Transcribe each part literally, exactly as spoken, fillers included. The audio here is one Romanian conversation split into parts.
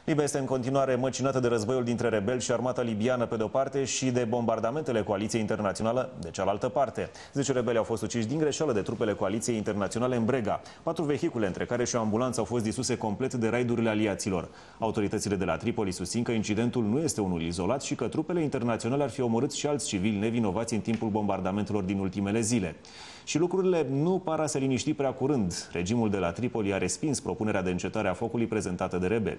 Libia este în continuare măcinată de războiul dintre rebeli și armata libiană pe de-o parte și de bombardamentele coaliției internaționale de cealaltă parte. Zece rebeli au fost uciși din greșeală de trupele coaliției internaționale în Brega. Patru vehicule, între care și o ambulanță, au fost distruse complet de raidurile aliaților. Autoritățile de la Tripoli susțin că incidentul nu este unul izolat și că trupele internaționale ar fi omorât și alți civili nevinovați în timpul bombardamentelor din ultimele zile. Și lucrurile nu par a se liniști prea curând. Regimul de la Tripoli a respins propunerea de încetare a focului prezentată de rebeli.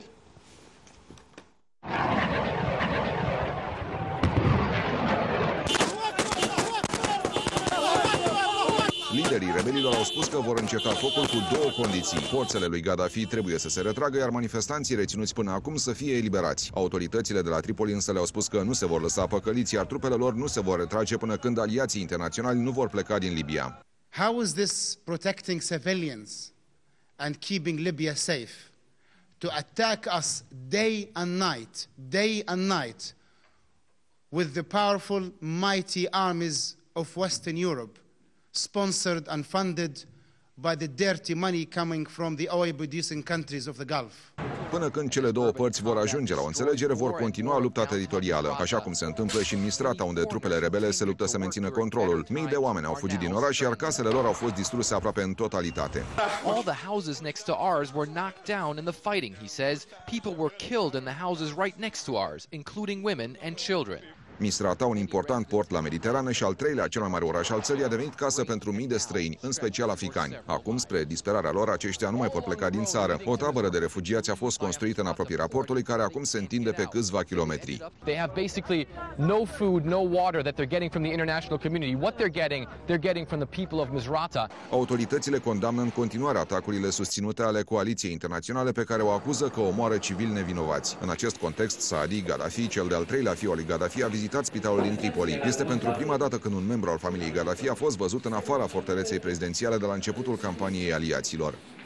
Liderii rebelilor au spus că vor înceta focul cu două condiții. Forțele lui Gaddafi trebuie să se retragă, iar manifestanții reținuți până acum să fie eliberați. Autoritățile de la Tripoli însă le-au spus că nu se vor lăsa păcăliți, iar trupele lor nu se vor retrage până când aliații internaționali nu vor pleca din Libia. How is this protecting civilians and keeping Libya safe? To attack us day and night, day and night, with the powerful, mighty armies of Western Europe, sponsored and funded by the dirty money coming from the oil-producing countries of the Gulf. Până când cele două părți vor ajunge la o înțelegere, vor continua lupta teritorială, așa cum se întâmplă și în Misrata, unde trupele rebele se luptă să mențină controlul. Mii de oameni au fugit din oraș, iar casele lor au fost distruse aproape în totalitate. All the houses next to ours were knocked down in the fighting, he says. People were killed in the houses right next to ours, including women and children. Misrata, un important port la Mediterană și al treilea cel mai mare oraș al țării, a devenit casă pentru mii de străini, în special africani. Acum, spre disperarea lor, aceștia nu mai pot pleca din țară. O tabără de refugiați a fost construită în apropierea portului, care acum se întinde pe câțiva kilometri. They have basically no food, no water that they're getting from the international community. What they're getting, they're getting from the people of Misrata. Autoritățile condamnă în continuare atacurile susținute ale coaliției internaționale, pe care o acuză că omoară civili nevinovați. În acest context, Saadi Gaddafi, cel de-al treilea fiu al lui Gaddafi, a vizitat spitalul din Tripoli. Este pentru prima dată când un membru al familiei Gaddafi a fost văzut în afara fortăreței prezidențiale de la începutul campaniei aliaților.